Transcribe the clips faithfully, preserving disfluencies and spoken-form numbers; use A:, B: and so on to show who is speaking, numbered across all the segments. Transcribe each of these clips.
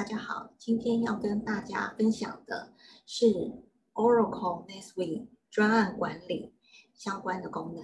A: 家好，今天要跟大家分享的是 Oracle NetSuite 专案管理相关的功能。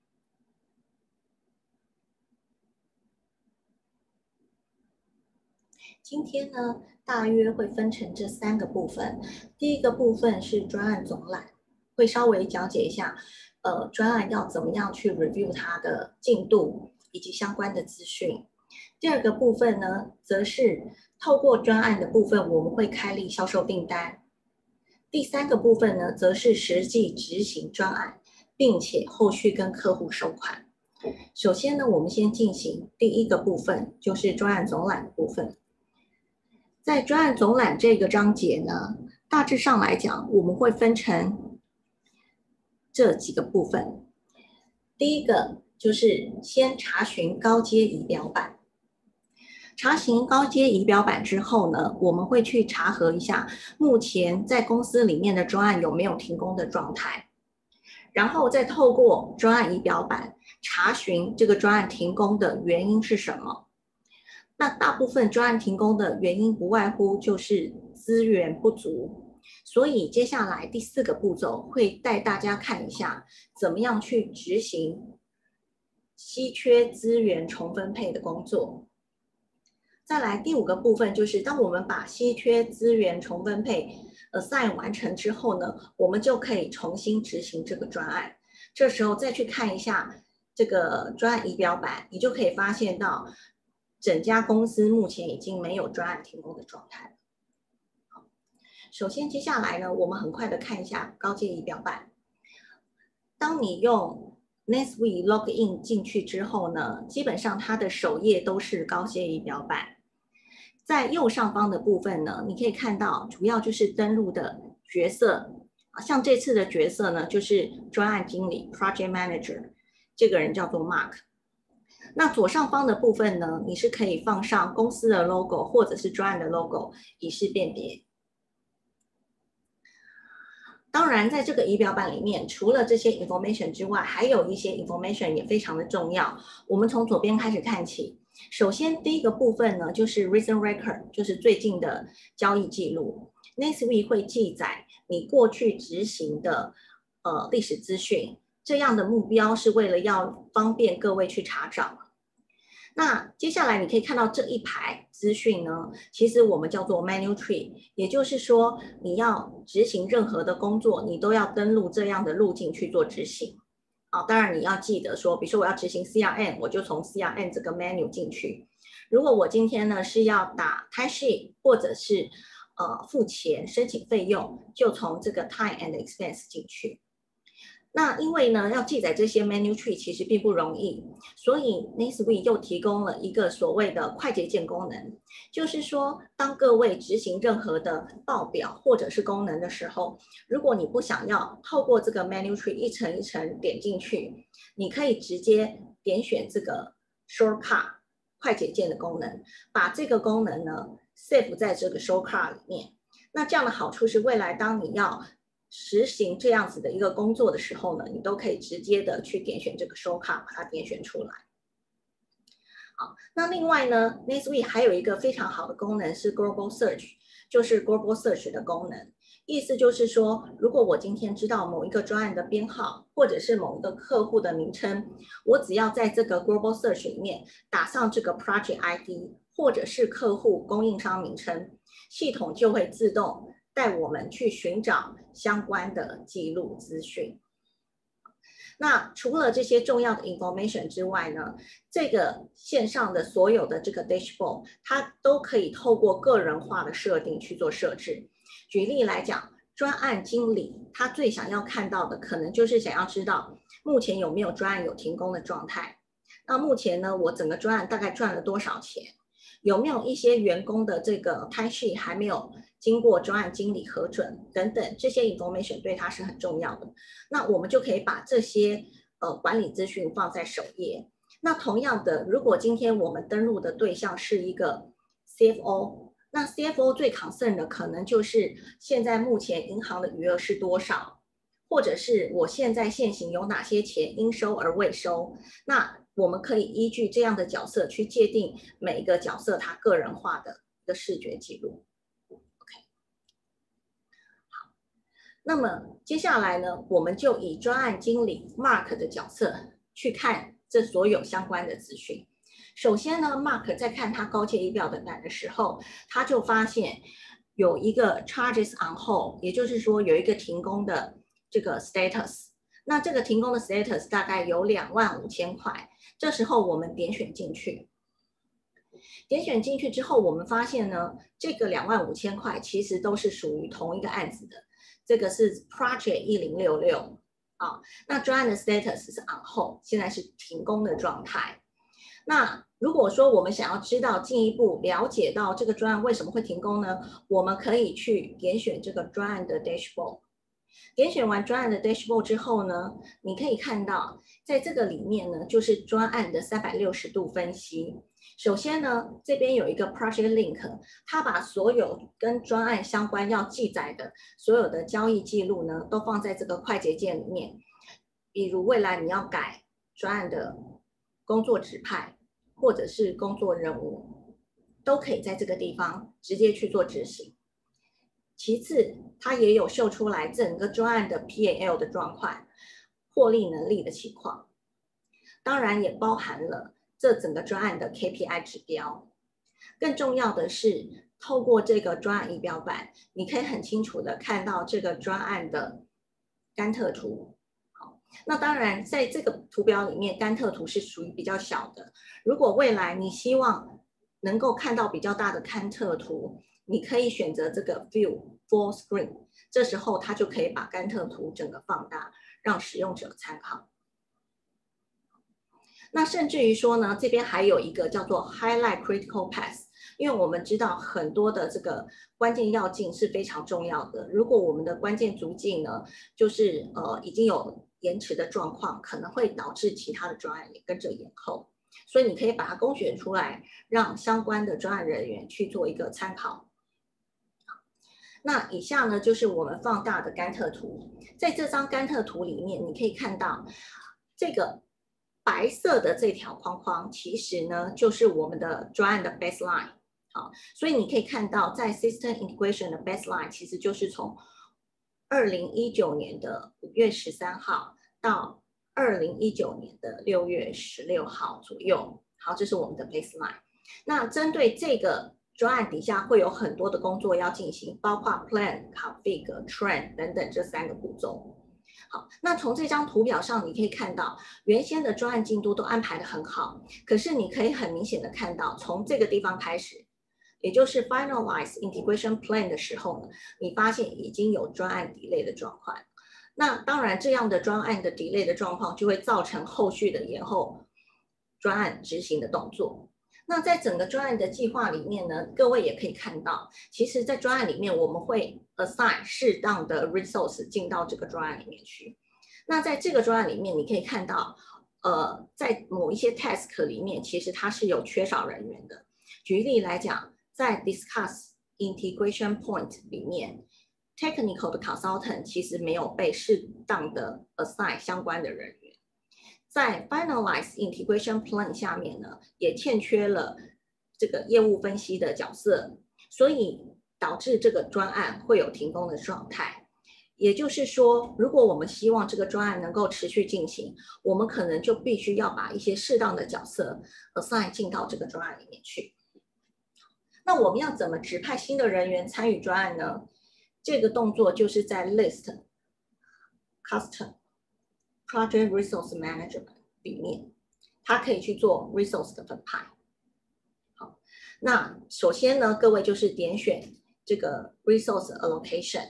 A: 今天呢，大约会分成这三个部分。第一个部分是专案总览，会稍微讲解一下，呃，专案要怎么样去 review 它的进度以及相关的资讯。第二个部分呢，则是透过专案的部分，我们会开立销售订单。第三个部分呢，则是实际执行专案，并且后续跟客户收款。首先呢，我们先进行第一个部分，就是专案总览的部分。在专案总览这个章节呢，大致上来讲，我们会分成这几个部分。第一个就是先查询高阶仪表板。查询高阶仪表板之后呢，我们会去查核一下目前在公司里面的专案有没有停工的状态，然后再透过专案仪表板查询这个专案停工的原因是什么。那大部分专案停工的原因不外乎就是资源不足，所以接下来第四个步骤会带大家看一下怎么样去执行稀缺资源重分配的工作。再来第五个部分就是当我们把稀缺资源重分配 assign 完成之后呢，我们就可以重新执行这个专案。这时候再去看一下这个专案仪表板，你就可以发现到整家公司目前已经没有专案停工的状态。好，首先接下来呢，我们很快的看一下高阶仪表板。当你用 NetSuite Login 进去之后呢，基本上它的首页都是高阶仪表板。在右上方的部分呢，你可以看到主要就是登录的角色，像这次的角色呢，就是专案经理 Project Manager， 这个人叫做 Mark。那左上方的部分呢，你是可以放上公司的 logo 或者是专案的 logo， 以示辨别。当然，在这个仪表板里面，除了这些 information 之外，还有一些 information 也非常的重要。我们从左边开始看起。首先，第一个部分呢，就是 recent record， 就是最近的交易记录。NetSuite 会记载你过去执行的呃历史资讯，这样的目标是为了要方便各位去查找。那接下来你可以看到这一排资讯呢，其实我们叫做 menu tree， 也就是说你要执行任何的工作，你都要登录这样的路径去做执行。啊，当然你要记得说，比如说我要执行 C R M， 我就从 C R M 这个 menu 进去。如果我今天呢是要打 time sheet 或者是呃付钱申请费用，就从这个 time and expense 进去。那因为呢要记载这些 menu tree 其实并不容易，所以 NetSuite 又提供了一个所谓的快捷键功能，就是说当各位执行任何的报表或者是功能的时候，如果你不想要透过这个 menu tree 一层一层点进去，你可以直接点选这个 shortcut 快捷键的功能，把这个功能呢 save 在这个 shortcut 里面。那这样的好处是未来当你要实行这样子的一个工作的时候呢，你都可以直接的去点选这个 shortcut， 把它点选出来。好，那另外呢 NetSuite 还有一个非常好的功能是 Global Search， 就是 Global Search 的功能。意思就是说，如果我今天知道某一个专案的编号，或者是某一个客户的名称，我只要在这个 Global Search 里面打上这个 Project I D， 或者是客户供应商名称，系统就会自动带我们去寻找相关的记录资讯。那除了这些重要的 information 之外呢，这个线上的所有的这个 dashboard， 它都可以透过个人化的设定去做设置。举例来讲，专案经理他最想要看到的，可能就是想要知道目前有没有专案有停工的状态。那目前呢，我整个专案大概赚了多少钱？有没有一些员工的这个 time sheet 还没有经过专案经理核准等等，这些 information 对他是很重要的。那我们就可以把这些呃管理资讯放在首页。那同样的，如果今天我们登录的对象是一个 C F O， 那 C F O 最 concern 的可能就是现在目前银行的余额是多少，或者是我现在现行有哪些钱应收而未收。那我们可以依据这样的角色去界定每一个角色他个人化的的视觉记录。OK， 好，那么接下来呢，我们就以专案经理 Mark 的角色去看这所有相关的资讯。首先呢 ，Mark 在看他高阶仪表板的时候，他就发现有一个 charges on hold， 也就是说有一个停工的这个 status。那这个停工的 status 大概有两万五千块。这时候我们点选进去，点选进去之后，我们发现呢，这个两万五千块其实都是属于同一个案子的。这个是 Project 一零六六啊，那专案的 status 是 on hold， 现在是停工的状态。那如果说我们想要知道进一步了解到这个专案为什么会停工呢？我们可以去点选这个专案的 dashboard。点选完专案的 dashboard 之后呢，你可以看到在这个里面呢，就是专案的三百六十度分析。首先呢，这边有一个 project link， 它把所有跟专案相关要记载的所有的交易记录呢，都放在这个快捷键里面。比如未来你要改专案的工作指派或者是工作任务，都可以在这个地方直接去做执行。其次，它也有秀出来整个专案的 P and L 的状况、获利能力的情况，当然也包含了这整个专案的 K P I 指标。更重要的是，透过这个专案仪表板，你可以很清楚的看到这个专案的甘特图。好，那当然在这个图表里面，甘特图是属于比较小的。如果未来你希望能够看到比较大的甘特图，你可以选择这个 View Full Screen， 这时候它就可以把甘特图整个放大，让使用者参考。那甚至于说呢，这边还有一个叫做 Highlight Critical Path， 因为我们知道很多的这个关键要件是非常重要的。如果我们的关键足迹呢，就是呃已经有延迟的状况，可能会导致其他的专案也跟着延后。所以你可以把它勾选出来，让相关的专案人员去做一个参考。那以下呢，就是我们放大的甘特图。在这张甘特图里面，你可以看到这个白色的这条框框，其实呢就是我们的专案的 baseline。好，所以你可以看到，在 System Integration 的 baseline 其实就是从二零一九年的五月十三号到二零一九年的六月十六号左右。好，这是我们的 baseline。那针对这个专案底下会有很多的工作要进行，包括 plan、config、train 等等这三个步骤。好，那从这张图表上你可以看到，原先的专案进度都安排得很好，可是你可以很明显的看到，从这个地方开始，也就是 finalize integration plan 的时候呢，你发现已经有专案 delay 的状况。那当然，这样的专案的 delay 的状况就会造成后续的延后专案执行的动作。那在整个专案的计划里面呢，各位也可以看到，其实在专案里面我们会 assign 适当的 resource 进到这个专案里面去。那在这个专案里面，你可以看到，呃，在某一些 task 里面，其实它是有缺少人员的。举例来讲，在 discuss integration point 里面 ，technical 的 consultant 其实没有被适当的 assign 相关的人员。在 finalize integration plan 下面呢，也欠缺了这个业务分析的角色，所以导致这个专案会有停工的状态。也就是说，如果我们希望这个专案能够持续进行，我们可能就必须要把一些适当的角色 assign 进到这个专案里面去。那我们要怎么指派新的人员参与专案呢？这个动作就是在 list custom Project Resource Management 里面，它可以去做 resource 的分派。好，那首先呢，各位就是点选这个 resource allocation。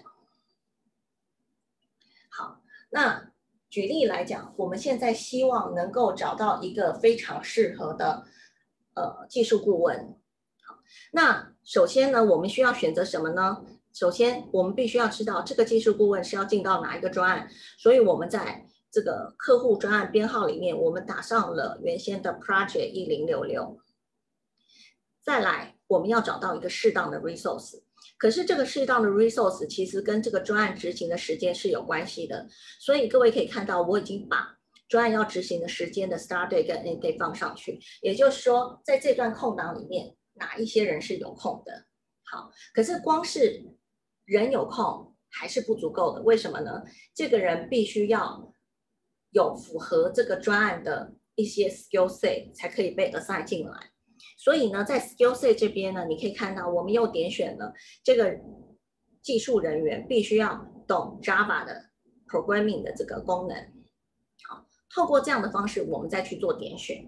A: 好，那举例来讲，我们现在希望能够找到一个非常适合的呃技术顾问。好，那首先呢，我们需要选择什么呢？首先，我们必须要知道这个技术顾问是要进到哪一个专案，所以我们在这个客户专案编号里面，我们打上了原先的 Project 一零六六。再来，我们要找到一个适当的 resource， 可是这个适当的 resource 其实跟这个专案执行的时间是有关系的，所以各位可以看到，我已经把专案要执行的时间的 start date 跟 end date 放上去，也就是说，在这段空档里面， 哪一些人是有空的。好，可是光是人有空还是不足够的，为什么呢？这个人必须要有符合这个专案的一些 skill set 才可以被 assign 进来。所以呢，在 skill set 这边呢，你可以看到我们又点选了这个技术人员必须要懂 Java 的 programming 的这个功能。好，透过这样的方式，我们再去做点选。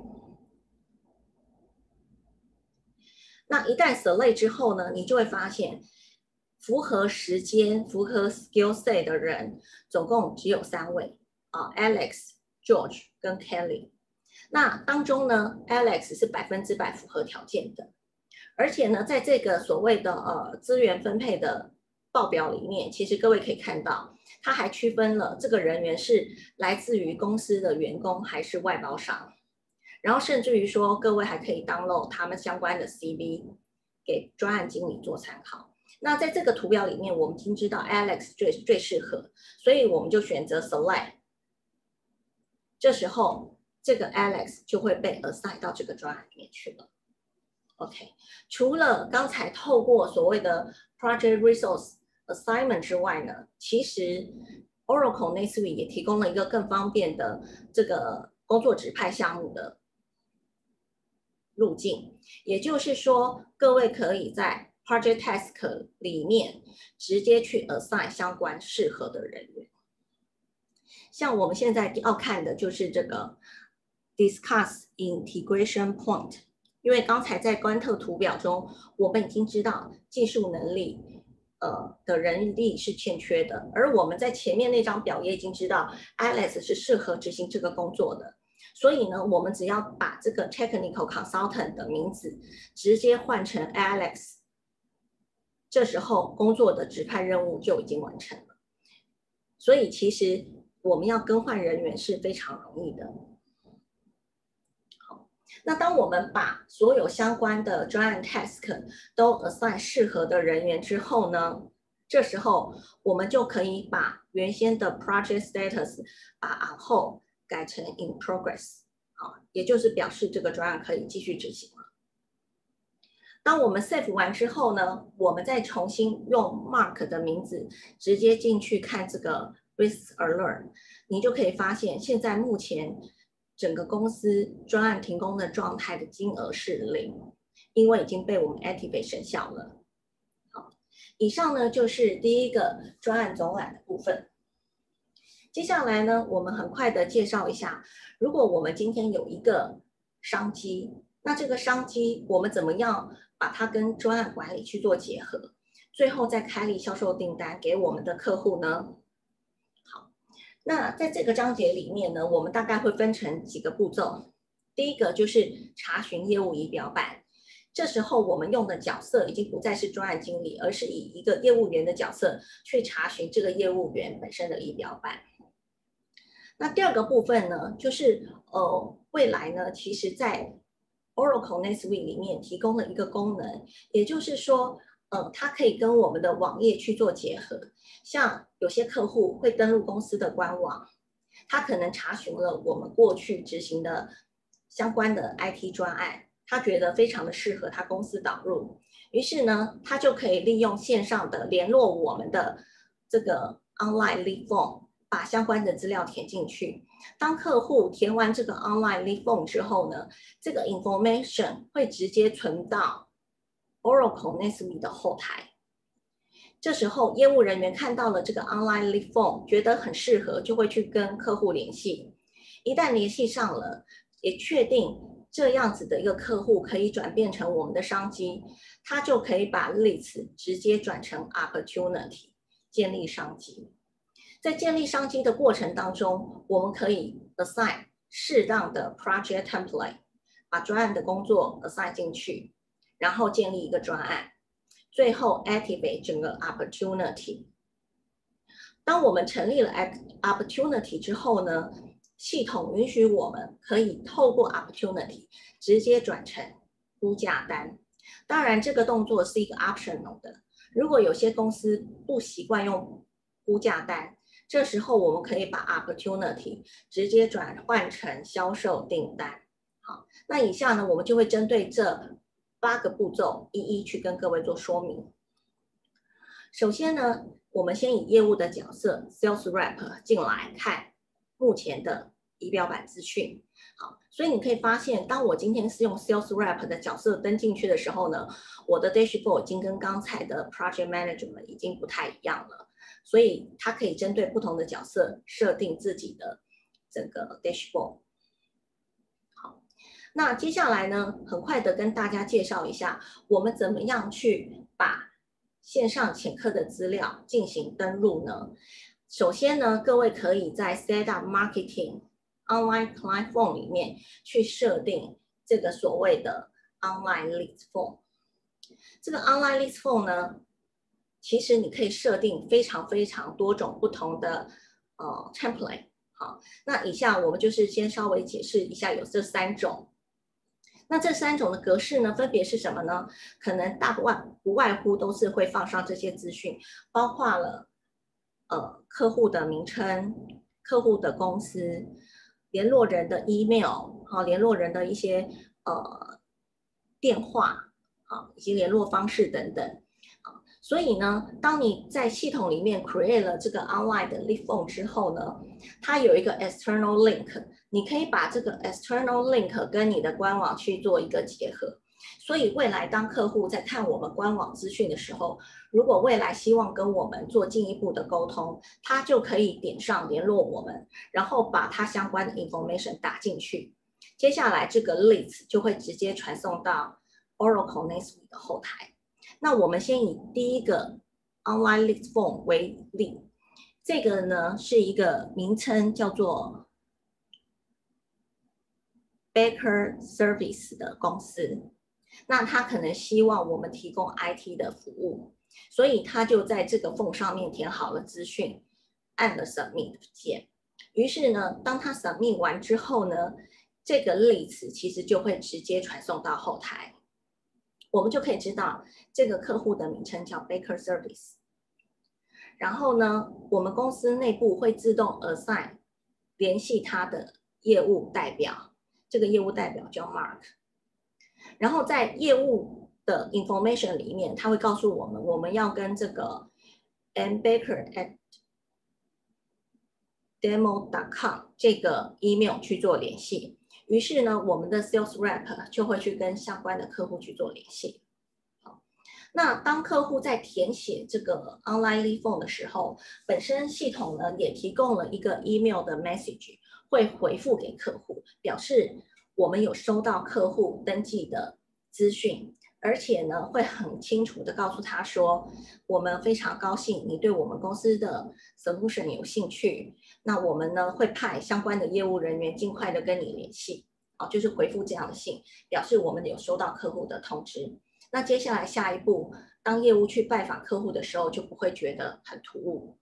A: 那一旦 select 之后呢，你就会发现符合时间、符合 skill set 的人总共只有三位啊 ，Alex、George 跟 Kelly。那当中呢 ，Alex 是百分之百符合条件的，而且呢，在这个所谓的呃资源分配的报表里面，其实各位可以看到，它还区分了这个人员是来自于公司的员工还是外包商。然后甚至于说，各位还可以 download 他们相关的 C V 给专案经理做参考。那在这个图表里面，我们已经知道 Alex 最最适合，所以我们就选择 select。这时候，这个 Alex 就会被 assign 到这个专案里面去了。OK， 除了刚才透过所谓的 project resource assignment 之外呢，其实 Oracle NetSuite 也提供了一个更方便的这个工作指派项目的路径，也就是说，各位可以在 Project Task 里面直接去 assign 相关适合的人员。像我们现在要看的就是这个 Discuss Integration Point， 因为刚才在观特图表中，我们已经知道技术能力呃的人力是欠缺的，而我们在前面那张表也已经知道 Alex 是适合执行这个工作的。所以呢，我们只要把这个 technical consultant 的名字直接换成 Alex， 这时候工作的指派任务就已经完成了。所以其实我们要更换人员是非常容易的。好，那当我们把所有相关的专案 task 都 assign 适合的人员之后呢，这时候我们就可以把原先的 project status 把 on hold改成 in progress， 好，也就是表示这个专案可以继续执行了。当我们 save 完之后呢，我们再重新用 Mark 的名字直接进去看这个 risk alert， 你就可以发现现在目前整个公司专案停工的状态的金额是零，因为已经被我们 activate 生效了。好，以上呢就是第一个专案总览的部分。接下来呢，我们很快的介绍一下，如果我们今天有一个商机，那这个商机我们怎么样把它跟专案管理去做结合，最后再开立销售订单给我们的客户呢？好，那在这个章节里面呢，我们大概会分成几个步骤。第一个就是查询业务仪表板，这时候我们用的角色已经不再是专案经理，而是以一个业务员的角色去查询这个业务员本身的仪表板。那第二个部分呢，就是呃，未来呢，其实在 Oracle NetSuite 里面提供了一个功能，也就是说，呃，它可以跟我们的网页去做结合。像有些客户会登录公司的官网，他可能查询了我们过去执行的相关的 I T 专案，他觉得非常的适合他公司导入，于是呢，他就可以利用线上的联络我们的这个 online lead form，把相关的资料填进去。当客户填完这个 online lead form 之后呢，这个 information 会直接存到 Oracle NetSuite 的后台。这时候业务人员看到了这个 online lead form， 觉得很适合，就会去跟客户联系。一旦联系上了，也确定这样子的一个客户可以转变成我们的商机，他就可以把 leads 直接转成 opportunity， 建立商机。在建立商机的过程当中，我们可以 assign 适当的 project template， 把专案的工作 assign 进去，然后建立一个专案，最后 activate 整个 opportunity。当我们成立了 opportunity 之后呢，系统允许我们可以透过 opportunity 直接转成估价单。当然，这个动作是一个 optional 的。如果有些公司不习惯用估价单，这时候我们可以把 opportunity 直接转换成销售订单。好，那以下呢，我们就会针对这八个步骤一一去跟各位做说明。首先呢，我们先以业务的角色 Sales Rep 进来看目前的仪表板资讯。好，所以你可以发现，当我今天是用 Sales Rep 的角色登进去的时候呢，我的 Dashboard 已经跟刚才的 Project Management 已经不太一样了。所以它可以针对不同的角色设定自己的整个 Dashboard。好，那接下来呢，很快的跟大家介绍一下，我们怎么样去把线上潜客的资料进行登录呢？首先呢，各位可以在 Setup Marketing Online Client Form 里面去设定这个所谓的 Online Lead Form。这个 Online Lead Form 呢，其实你可以设定非常非常多种不同的呃 template。好，那以下我们就是先稍微解释一下，有这三种。那这三种的格式呢，分别是什么呢？可能大不外不外乎都是会放上这些资讯，包括了呃客户的名称、客户的公司、联络人的 email， 好，联络人的一些呃电话，好，以及联络方式等等。所以呢，当你在系统里面 create 了这个 online 的 lead form 之后呢，它有一个 external link， 你可以把这个 external link 跟你的官网去做一个结合。所以未来当客户在看我们官网资讯的时候，如果未来希望跟我们做进一步的沟通，他就可以点上联络我们，然后把他相关的 information 打进去。接下来这个 leads 就会直接传送到 Oracle NetSuite 的后台。那我们先以第一个 Online Lead Form 为例，这个呢是一个名称叫做 Baker Service 的公司，那他可能希望我们提供 I T 的服务，所以他就在这个 form 上面填好了资讯，按了 Submit 键。于是呢，当他 Submit 完之后呢，这个 leads 其实就会直接传送到后台。我们就可以知道这个客户的名称叫 Baker Service， 然后呢，我们公司内部会自动 assign 联系他的业务代表，这个业务代表叫 Mark， 然后在业务的 information 里面，他会告诉我们，我们要跟这个 m baker at demo dot com 这个 email 去做联系。于是呢，我们的 sales rep 就会去跟相关的客户去做联系。好，那当客户在填写这个 online lead form 的时候，本身系统呢也提供了一个 email 的 message， 会回复给客户，表示我们有收到客户登记的资讯，而且呢会很清楚的告诉他说，我们非常高兴你对我们公司的 solution 有兴趣，那我们呢会派相关的业务人员尽快的跟你联系，哦，就是回复这样的信，表示我们有收到客户的通知。那接下来下一步，当业务去拜访客户的时候，就不会觉得很突兀。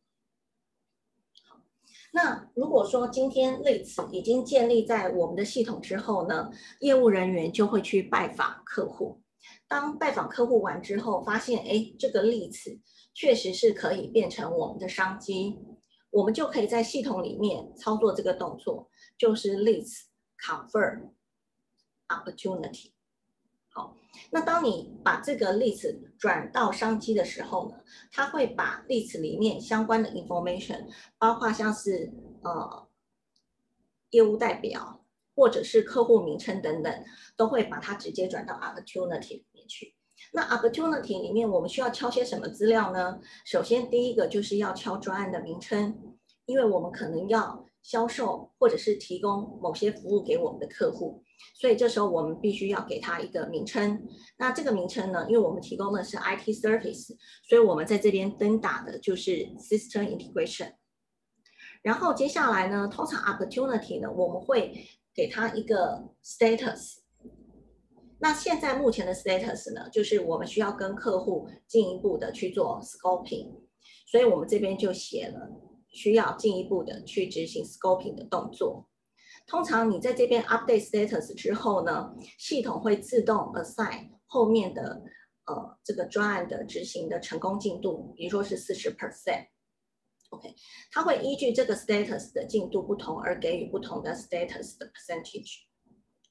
A: 那如果说今天leads已经建立在我们的系统之后呢，业务人员就会去拜访客户。当拜访客户完之后，发现哎，这个leads确实是可以变成我们的商机，我们就可以在系统里面操作这个动作，就是 leads convert opportunity。好，那当你把这个leads转到商机的时候呢，它会把leads里面相关的 information， 包括像是呃业务代表或者是客户名称等等，都会把它直接转到 opportunity 里面去。那 opportunity 里面我们需要敲些什么资料呢？首先第一个就是要敲专案的名称，因为我们可能要销售或者是提供某些服务给我们的客户，所以这时候我们必须要给它一个名称。那这个名称呢，因为我们提供的是 I T service， 所以我们在这边登打的就是 system integration。然后接下来呢，通常 opportunity 呢，我们会给它一个 status。那现在目前的 status 呢，就是我们需要跟客户进一步的去做 scoping， 所以我们这边就写了需要进一步的去执行 scoping 的动作。通常你在这边 update status 之后呢，系统会自动 assign 后面的呃这个专案的执行的成功进度，比如说是 百分之四十。OK， 它会依据这个 status 的进度不同而给予不同的 status 的 percentage。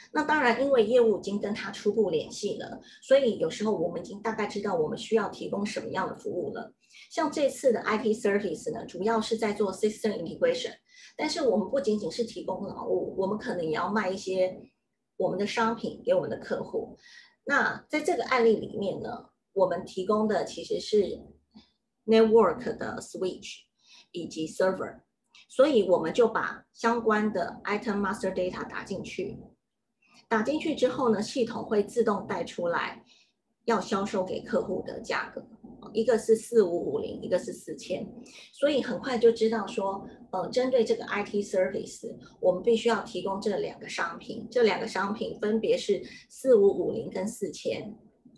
A: 那当然，因为业务已经跟他初步联系了，所以有时候我们已经大概知道我们需要提供什么样的服务了。像这次的 I T service 呢，主要是在做 system integration， 但是我们不仅仅是提供劳务，我们可能也要卖一些我们的商品给我们的客户。那在这个案例里面呢，我们提供的其实是 network 的 switch 以及 server， 所以我们就把相关的 item master data 打进去。打进去之后呢，系统会自动带出来要销售给客户的价格，一个是四五五零，一个是四千，所以很快就知道说，呃，针对这个 I T service， 我们必须要提供这两个商品，这两个商品分别是四五五零跟四千。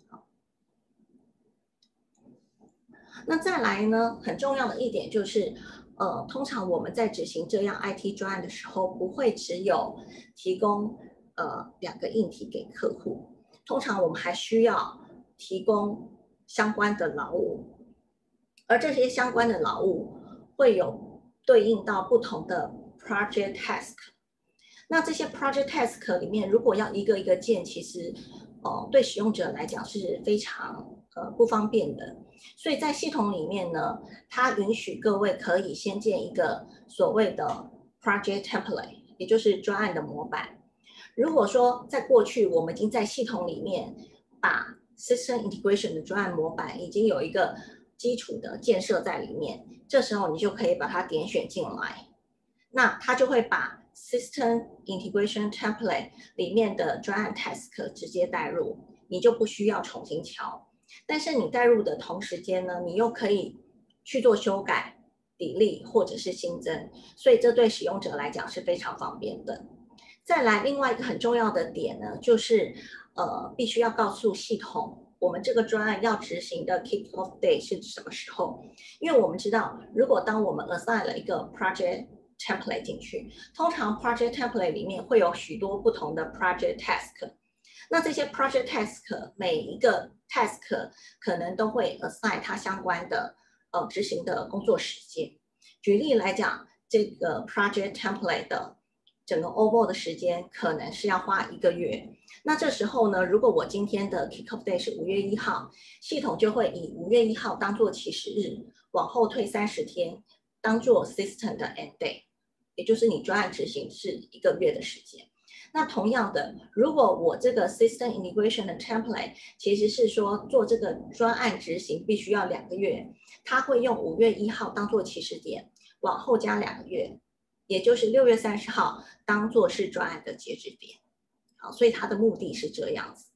A: 那再来呢，很重要的一点就是，呃，通常我们在执行这样 I T 专案的时候，不会只有提供呃两个硬体给客户，通常我们还需要提供相关的劳务，而这些相关的劳务会有对应到不同的 project task。那这些 project task 里面，如果要一个一个建，其实呃对使用者来讲是非常呃不方便的。所以在系统里面呢，它允许各位可以先建一个所谓的 project template， 也就是专案的模板。如果说在过去我们已经在系统里面把 system integration 的专案模板已经有一个基础的建设在里面，这时候你就可以把它点选进来，那它就会把 system integration template 里面的专案 task 直接带入，你就不需要重新敲。但是你带入的同时间呢，你又可以去做修改、delete 或者是新增，所以这对使用者来讲是非常方便的。再来，另外一个很重要的点呢，就是呃，必须要告诉系统，我们这个专案要执行的 kick off day 是什么时候？因为我们知道，如果当我们 assign 了一个 project template 进去，通常 project template 里面会有许多不同的 project task， 那这些 project task 每一个 task 可能都会 assign 它相关的呃执行的工作时间。举例来讲，这个 project template 的整个 overall 的时间可能是要花一个月。那这时候呢，如果我今天的 kick-off day 是五月一号，系统就会以五月一号当做起始日，往后退三十天，当做 system 的 end day， 也就是你专案执行是一个月的时间。那同样的，如果我这个 system integration 的 template 其实是说做这个专案执行必须要两个月，它会用五月一号当做起始点，往后加两个月，也就是六月三十号当做是专案的截止点。好，所以它的目的是这样子。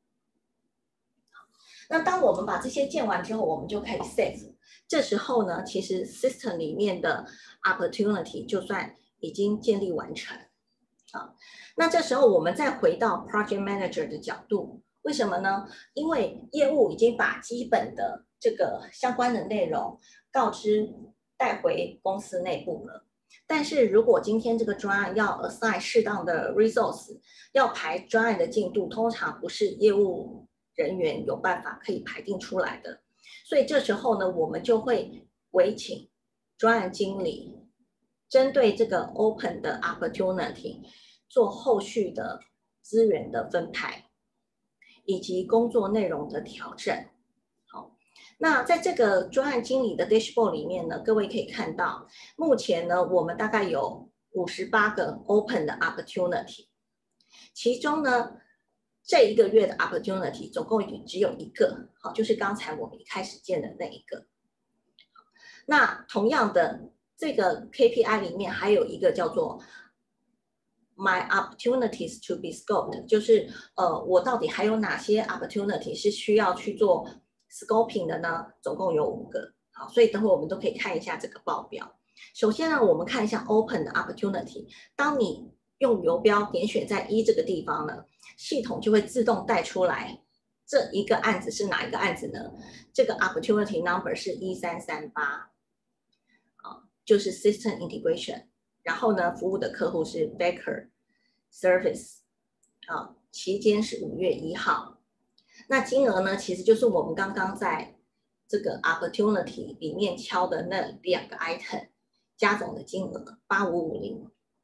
A: 那当我们把这些建完之后，我们就可以 save。这时候呢，其实 system 里面的 opportunity 就算已经建立完成。好，那这时候我们再回到 project manager 的角度，为什么呢？因为业务已经把基本的这个相关的内容告知带回公司内部了。但是如果今天这个专案要 assign 适当的 resource， 要排专案的进度，通常不是业务人员有办法可以排定出来的。所以这时候呢，我们就会委请专案经理针对这个 open 的 opportunity 做后续的资源的分派，以及工作内容的调整。好，那在这个专案经理的 dashboard 里面呢，各位可以看到，目前呢，我们大概有五十八个 open 的 opportunity， 其中呢，这一个月的 opportunity 总共只有一个，好，就是刚才我们一开始建的那一个。那同样的，这个 K P I 里面还有一个叫做 My opportunities to be scoped， 就是呃，我到底还有哪些 opportunity 是需要去做 scoping 的呢？总共有五个。好，所以等会我们都可以看一下这个报表。首先呢，我们看一下 open 的 opportunity。当你用游标点选在一这个地方呢，系统就会自动带出来这一个案子是哪一个案子呢？这个 opportunity number 是一三三八，啊，就是 system integration。然后呢，服务的客户是 Baker Service， 啊，期间是五月一号。那金额呢，其实就是我们刚刚在这个 opportunity 里面敲的那两个 item 加总的金额八五五零。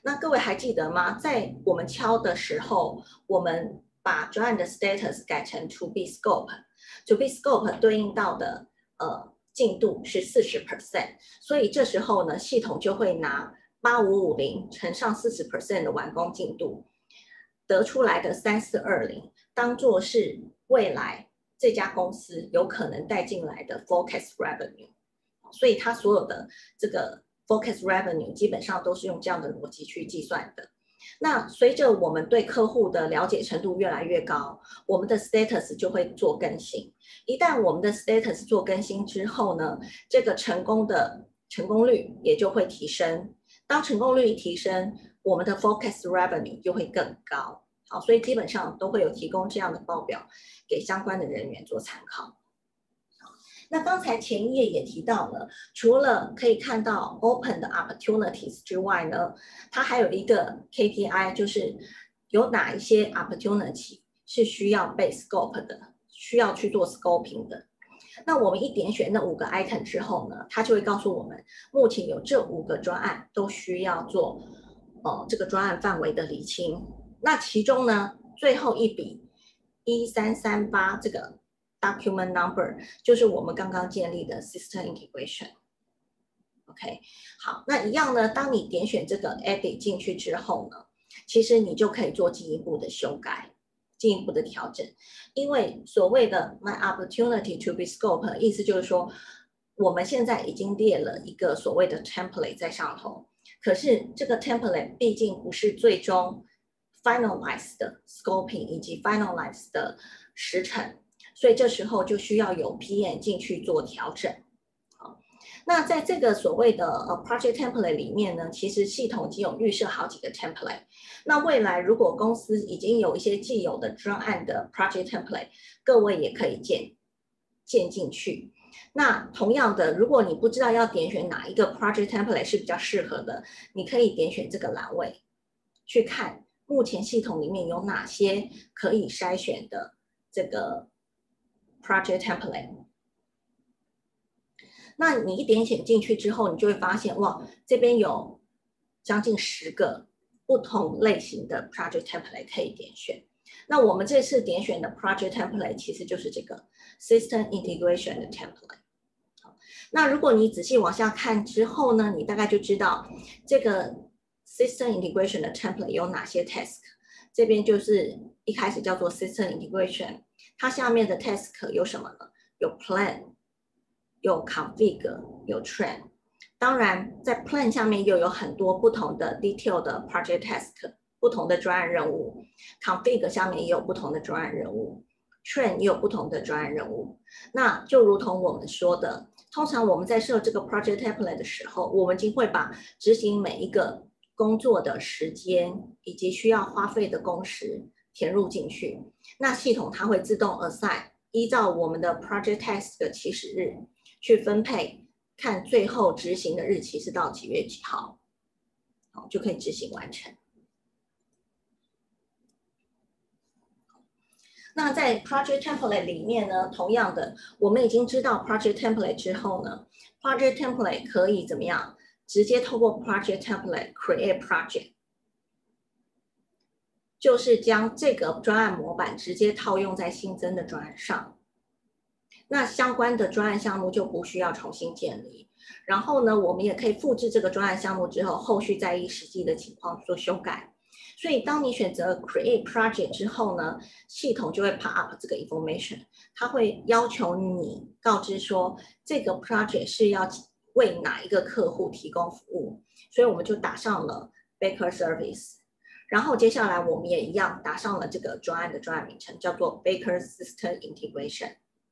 A: 那各位还记得吗？在我们敲的时候，我们把专案的 status 改成 to be scope，to be scope 对应到的呃进度是 百分之四十， 所以这时候呢，系统就会拿八五五零乘上 百分之四十 的完工进度，得出来的三四二零当做是未来这家公司有可能带进来的 forecast revenue， 所以它所有的这个 forecast revenue 基本上都是用这样的逻辑去计算的。那随着我们对客户的了解程度越来越高，我们的 status 就会做更新。一旦我们的 status 做更新之后呢，这个成功的成功率也就会提升。当成功率提升，我们的 forecast revenue 就会更高。好，所以基本上都会有提供这样的报表给相关的人员做参考。那刚才前一页也提到了，除了可以看到 open 的 opportunities 之外呢，它还有一个 K P I， 就是有哪一些 opportunity 是需要被 scope 的，需要去做 scoping 的。那我们一点选那五个 item 之后呢，它就会告诉我们，目前有这五个专案都需要做呃这个专案范围的厘清。那其中呢，最后一笔一三三八这个document number 就是我们刚刚建立的 system integration。OK， 好，那一样呢，当你点选这个 edit 进去之后呢，其实你就可以做进一步的修改、进一步的调整。因为所谓的 my opportunity to be scope， 意思就是说，我们现在已经列了一个所谓的 template 在上头，可是这个 template 毕竟不是最终 finalized 的 scoping 以及 finalized 的时程。所以这时候就需要有 P M 进去做调整。好，那在这个所谓的呃 project template 里面呢，其实系统已经有预设好几个 template。那未来如果公司已经有一些既有的专案的 project template， 各位也可以建建进去。那同样的，如果你不知道要点选哪一个 project template 是比较适合的，你可以点选这个栏位，去看目前系统里面有哪些可以筛选的这个project template。 那你一点选进去之后，你就会发现，哇，这边有将近十个不同类型的 project template 可以点选。那我们这次点选的 project template 其实就是这个 system integration 的 template。 那如果你仔细往下看之后呢，你大概就知道这个 system integration 的 template 有哪些 task。 这边就是一开始叫做 system integration，它下面的 task 有什么呢？有 plan， 有 config， 有 train。 当然在 plan 下面又有很多不同的 detail 的 project task， 不同的专案任务。 config 下面也有不同的专案任务， train 也有不同的专案任务。那就如同我们说的，通常我们在设这个 project template 的时候，我们已经会把执行每一个工作的时间以及需要花费的工时填入进去。那系统它会自动 assign， 依照我们的 project task 的起始日去分配，看最后执行的日期是到几月几号，好，就可以执行完成。那在 project template 里面呢，同样的，我们已经知道 project template 之后呢， project template 可以怎么样？直接透过 project template create project， 就是将这个专案模板直接套用在新增的专案上。那相关的专案项目就不需要重新建立。然后呢，我们也可以复制这个专案项目之后，后续再依实际的情况做修改。所以当你选择 create project 之后呢，系统就会 pop up 这个 information， 它会要求你告知说这个 project 是要为哪一个客户提供服务。所以我们就打上了 Baker Service， 然后接下来我们也一样打上了这个专案的专案名称，叫做 Baker System Integration。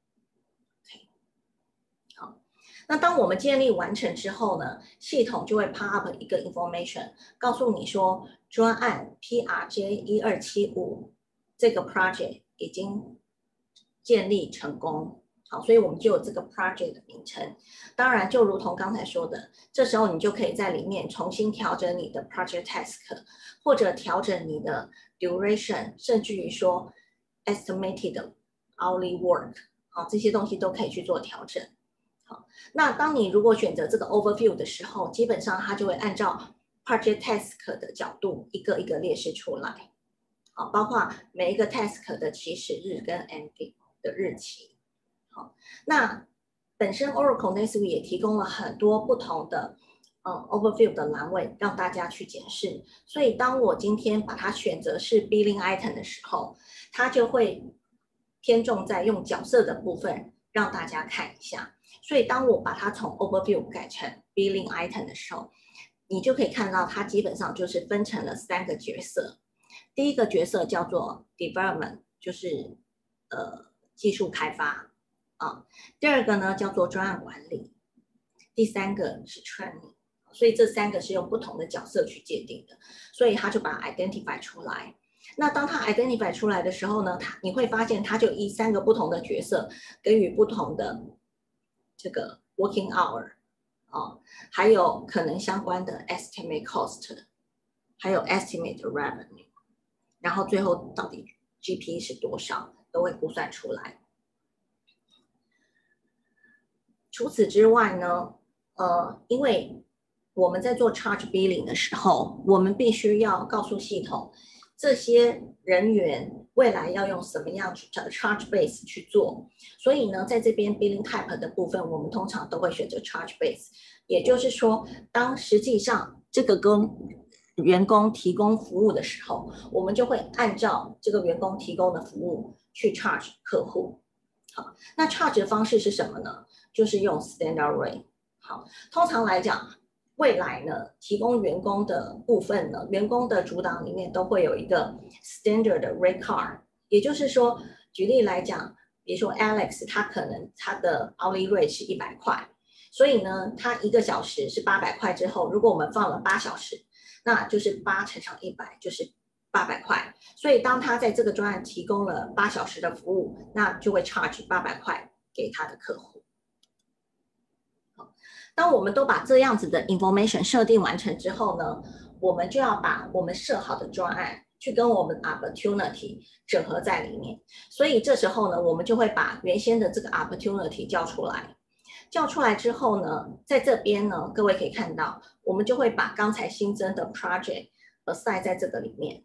A: 那当我们建立完成之后呢，系统就会 pop up 一个 information， 告诉你说专案 P R J 一二七五 这个 project 已经建立成功。好，所以我们就有这个 project 的名称。当然，就如同刚才说的，这时候你就可以在里面重新调整你的 project task， 或者调整你的 duration， 甚至于说 estimated hourly work， 好，这些东西都可以去做调整。好，那当你如果选择这个 overview 的时候，基本上它就会按照 project task 的角度一个一个列示出来，好，包括每一个 task 的起始日跟 ending 的日期。好，那本身 Oracle NetSuite 也提供了很多不同的呃 overview 的栏位让大家去检视，所以当我今天把它选择是 billing item 的时候，它就会偏重在用角色的部分让大家看一下。所以当我把它从 overview 改成 billing item 的时候，你就可以看到它基本上就是分成了三个角色。第一个角色叫做 development， 就是呃技术开发啊。第二个呢叫做专案管理，第三个是 training。所以这三个是用不同的角色去界定的，所以他就把它 identify 出来。那当他 identify 出来的时候呢，他你会发现他就以三个不同的角色给予不同的这个 working hour 哦，还有可能相关的 estimate cost， 还有 estimate revenue， 然后最后到底 G P 是多少都会估算出来。除此之外呢，呃，因为我们在做 charge billing 的时候，我们必须要告诉系统这些人员未来要用什么样的 charge base 去做，所以呢，在这边 billing type 的部分，我们通常都会选择 charge base， 也就是说，当实际上这个跟员工提供服务的时候，我们就会按照这个员工提供的服务去 charge 客户。好，那 charge 的方式是什么呢？就是用 standard rate。好，通常来讲，未来呢，提供员工的部分呢，员工的主档里面都会有一个 standard 的 rate card， 也就是说，举例来讲，比如说 Alex 他可能他的 hourly rate 是一百块，所以呢，他一个小时是八百块之后，如果我们放了八小时，那就是八乘上一百就是八百块，所以当他在这个专案提供了八小时的服务，那就会 charge 八百块给他的客户。当我们都把这样子的 information 设定完成之后呢，我们就要把我们设好的专案去跟我们 opportunity 整合在里面。所以这时候呢，我们就会把原先的这个 opportunity 叫出来。叫出来之后呢，在这边呢，各位可以看到，我们就会把刚才新增的 project assign 在这个里面。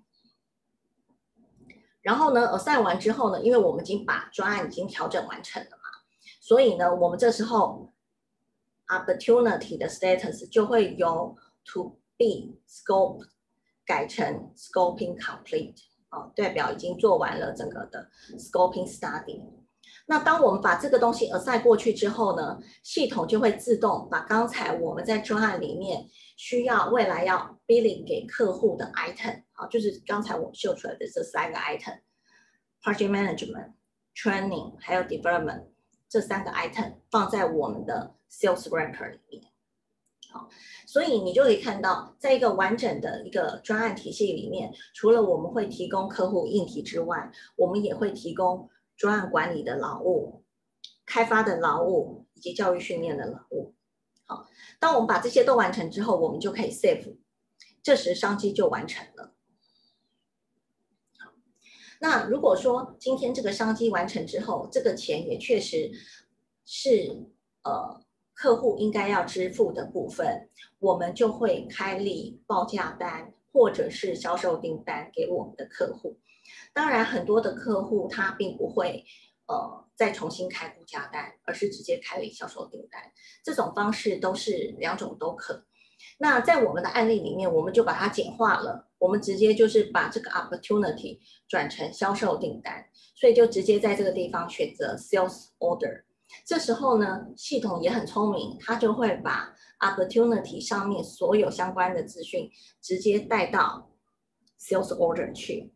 A: 然后呢 assign 完之后呢，因为我们已经把专案已经调整完成了嘛，所以呢，我们这时候opportunity 的 status 就会由 to be scope 改成 scoping complete， 哦，代表已经做完了整个的 scoping study。那当我们把这个东西 assign 过去之后呢，系统就会自动把刚才我们在专案里面需要未来要 billing 给客户的 item， 好，就是刚才我秀出来的这三个 item，project management、training 还有 development 这三个 item 放在我们的 sales record 里面。好，所以你就可以看到，在一个完整的一个专案体系里面，除了我们会提供客户硬体之外，我们也会提供专案管理的劳务、开发的劳务以及教育训练的劳务。好，当我们把这些都完成之后，我们就可以 save， 这时商机就完成了。好，那如果说今天这个商机完成之后，这个钱也确实是呃客户应该要支付的部分，我们就会开立报价单或者是销售订单给我们的客户。当然，很多的客户他并不会呃再重新开估价单，而是直接开立销售订单。这种方式都是两种都可。那在我们的案例里面，我们就把它简化了，我们直接就是把这个 opportunity 转成销售订单，所以就直接在这个地方选择 sales order。这时候呢，系统也很聪明，它就会把 opportunity 上面所有相关的资讯直接带到 sales order 去。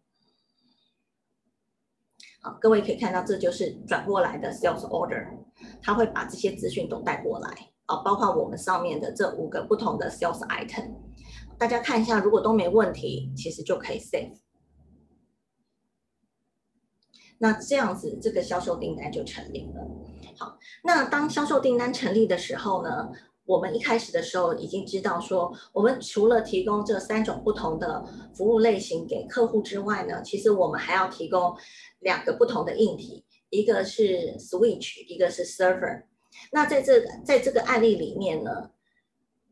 A: 好，各位可以看到，这就是转过来的 sales order， 它会把这些资讯都带过来，啊，包括我们上面的这五个不同的 sales item， 大家看一下，如果都没问题，其实就可以 save。那这样子，这个销售订单就成立了。好，那当销售订单成立的时候呢，我们一开始的时候已经知道说，我们除了提供这三种不同的服务类型给客户之外呢，其实我们还要提供两个不同的硬体，一个是 switch， 一个是 server。那在这个在这个案例里面呢，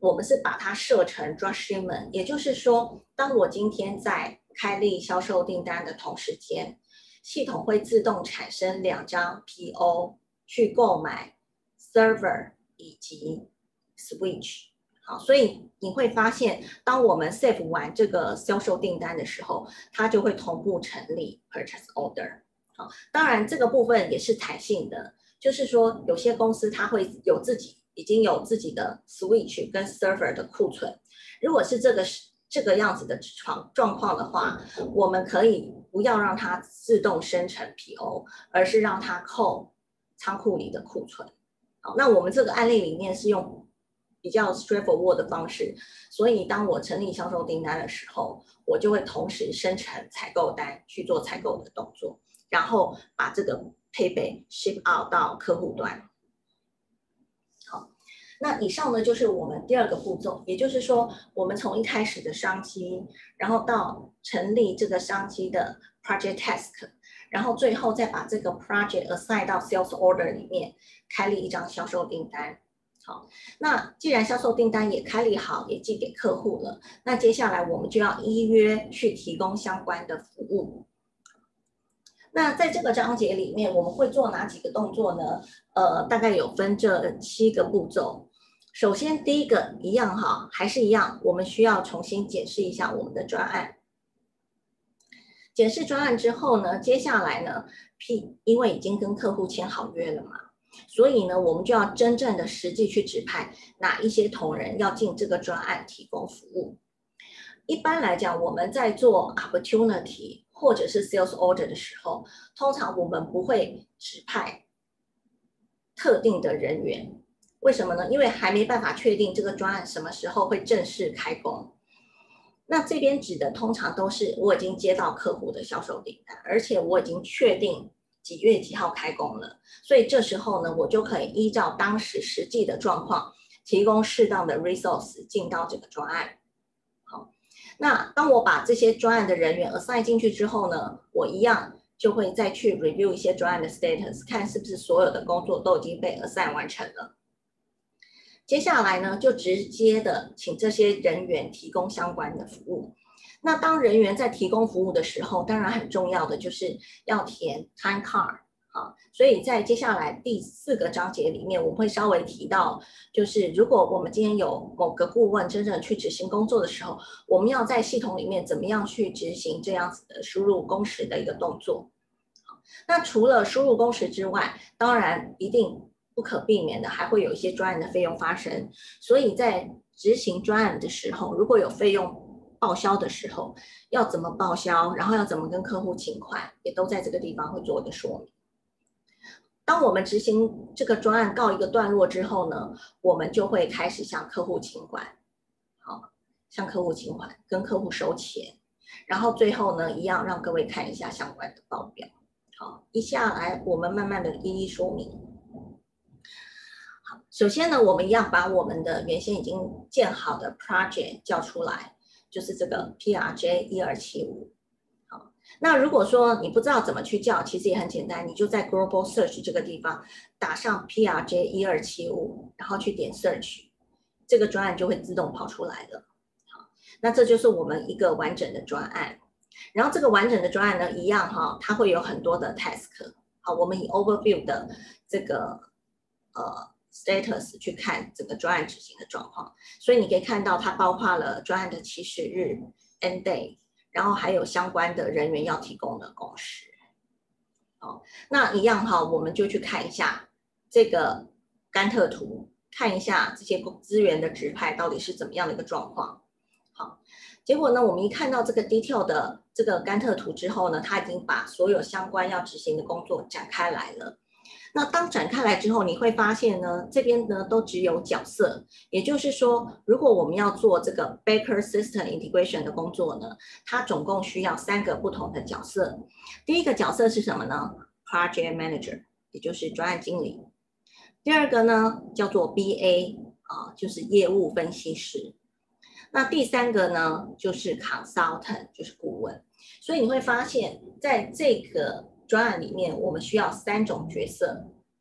A: 我们是把它设成 drop shipment， 也就是说，当我今天在开立销售订单的同时间，系统会自动产生两张 P O 去购买 server 以及 switch。好，所以你会发现，当我们 save 完这个销售订单的时候，它就会同步成立 purchase order。好，当然这个部分也是弹性的，就是说有些公司它会有自己已经有自己的 switch 跟 server 的库存，如果是这个这个样子的状状况的话，我们可以不要让它自动生成 P O， 而是让它扣仓库里的库存。好，那我们这个案例里面是用比较 straightforward 的方式，所以当我成立销售订单的时候，我就会同时生成采购单去做采购的动作，然后把这个配备 ship out 到客户端。好，那以上呢就是我们第二个步骤，也就是说，我们从一开始的商机，然后到成立这个商机的 project task， 然后最后再把这个 project assign 到 sales order 里面，开立一张销售订单。好，那既然销售订单也开立好，也寄给客户了，那接下来我们就要依约去提供相关的服务。那在这个章节里面，我们会做哪几个动作呢？呃，大概有分这七个步骤。首先，第一个一样哈，还是一样，我们需要重新检视一下我们的专案。检视专案之后呢，接下来呢 ，P 因为已经跟客户签好约了嘛，所以呢，我们就要真正的实际去指派哪一些同仁要进这个专案提供服务。一般来讲，我们在做 opportunity 或者是 sales order 的时候，通常我们不会指派特定的人员。为什么呢？因为还没办法确定这个专案什么时候会正式开工。那这边指的通常都是我已经接到客户的销售订单，而且我已经确定几月几号开工了，所以这时候呢，我就可以依照当时实际的状况，提供适当的 resource 进到这个专案。好，那当我把这些专案的人员 assign 进去之后呢，我一样就会再去 review 一些专案的 status， 看是不是所有的工作都已经被 assign 完成了。接下来呢，就直接的请这些人员提供相关的服务。那当人员在提供服务的时候，当然很重要的就是要填 time card。好，所以在接下来第四个章节里面，我们会稍微提到，就是如果我们今天有某个顾问真正去执行工作的时候，我们要在系统里面怎么样去执行这样子的输入工时的一个动作。好，那除了输入工时之外，当然一定不可避免的还会有一些专案的费用发生，所以在执行专案的时候，如果有费用报销的时候，要怎么报销，然后要怎么跟客户请款，也都在这个地方会做一个说明。当我们执行这个专案告一个段落之后呢，我们就会开始向客户请款，好，向客户请款，跟客户收钱，然后最后呢，一样让各位看一下相关的报表。好，一下来我们慢慢的一一说明。好，首先呢，我们一样把我们的原先已经建好的 project 叫出来，就是这个 P R J 一二七五。好，那如果说你不知道怎么去叫，其实也很简单，你就在 Global Search 这个地方打上 P R J 一二七五，然后去点 Search， 这个专案就会自动跑出来了。好，那这就是我们一个完整的专案。然后这个完整的专案呢，一样哈，它会有很多的 task。好，我们以 Overview 的这个呃。status 去看整个专案执行的状况，所以你可以看到它包括了专案的起始日 end day， 然后还有相关的人员要提供的工时。好，那一样哈，我们就去看一下这个甘特图，看一下这些资源的指派到底是怎么样的一个状况。好，结果呢，我们一看到这个 detail 的这个甘特图之后呢，它已经把所有相关要执行的工作展开来了。那当展开来之后，你会发现呢，这边呢都只有角色，也就是说，如果我们要做这个 Baker System Integration 的工作呢，它总共需要三个不同的角色。第一个角色是什么呢 ？Project Manager， 也就是专案经理。第二个呢叫做 B A 啊，就是业务分析师。那第三个呢就是 Consultant， 就是顾问。所以你会发现在这个专案里面，我们需要三种角色。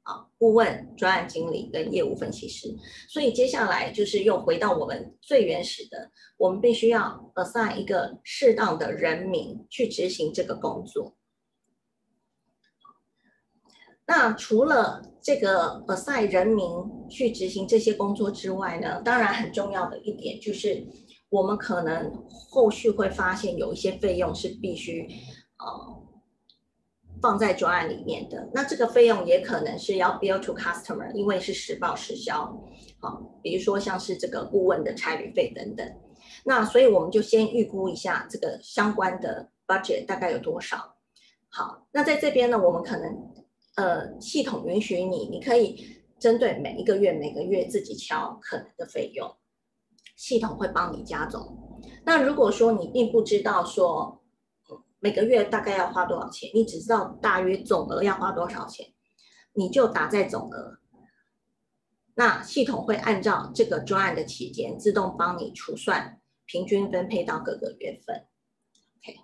A: 啊，顾问、专案经理跟业务分析师。所以接下来就是又回到我们最原始的，我们必须要 assign 一个适当的人名去执行这个工作。那除了这个 assign 人名去执行这些工作之外呢，当然很重要的一点就是，我们可能后续会发现有一些费用是必须呃放在专案里面的。那这个费用也可能是要 bill to customer， 因为是实报实销。好，比如说像是这个顾问的差旅费等等。那所以我们就先预估一下这个相关的 budget 大概有多少。好，那在这边呢，我们可能呃系统允许你，你可以针对每一个月每个月自己敲可能的费用，系统会帮你加总。那如果说你并不知道说每个月大概要花多少钱，你只知道大约总额要花多少钱，你就打在总额。那系统会按照这个专案的期间自动帮你除算，平均分配到各个月份。OK，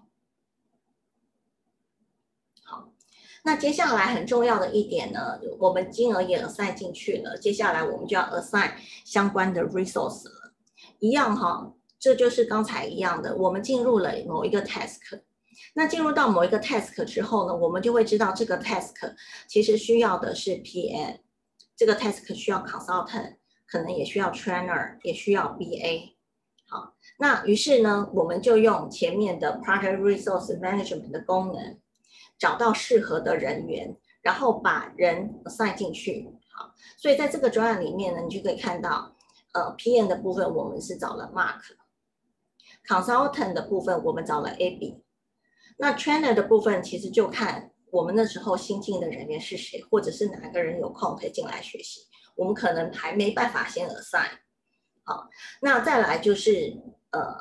A: 好，那接下来很重要的一点呢，我们金额也 assign 进去了，接下来我们就要 assign 相关的 resource 了。一样哈，这就是刚才一样的，我们进入了某一个 task。那进入到某一个 task 之后呢，我们就会知道这个 task 其实需要的是 P M， 这个 task 需要 consultant， 可能也需要 trainer， 也需要 B A。好，那于是呢，我们就用前面的 project resource management 的功能，找到适合的人员，然后把人 assign 进去。好，所以在这个专案里面呢，你就可以看到，呃 ，P M 的部分我们是找了 Mark，consultant 的部分我们找了 Abby。那 trainer 的部分其实就看我们那时候新进的人员是谁，或者是哪个人有空可以进来学习，我们可能还没办法先 assign。好，那再来就是呃